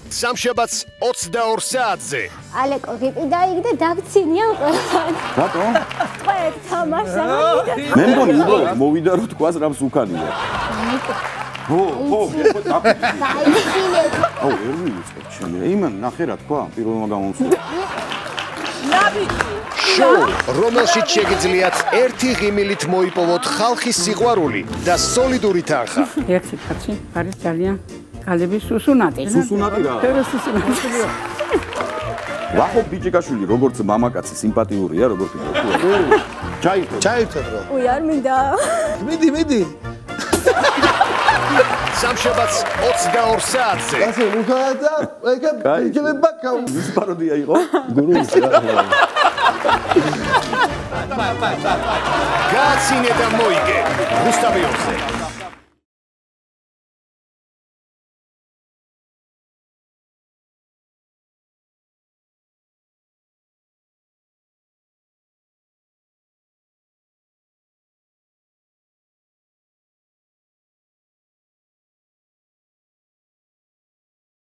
სამშაბათს 22 საათზე. ალეკო გიყიდა იქ და დაგცინიან ყველანი. რატო? ყველ თამაშა. მე მგონი უბრალოდ მოვიდა რომ თქვას რამს უქანია. ო, აუ, ერი ვიწყებ ჩემი. იმან ნახე რა თქვა პირველმა გამომსვლელმა. შოუ, რომელშიც შეგიძლიათ ერთი ღიმილით მოიპოვოთ ხალხის სიყვარული და სოლიდური თანხა. ერთი კაცი არის ძალიან კალების სუსუნატი. სუსუნატი რა? სუსუნატი. ვახო ბიჭიკაშვილი როგორც მამაკაცი სიმპათიურია, როგორც ფიქრობ. ჩაირთოდ რა. უი არ მინდა. მიდი. სამშაბათს 22 საათზე. ასე უხარა და ეგა იქნება ის პაროდია იყო? გურუის რა. გააცინე და მოიგე. რუსტავიორზე.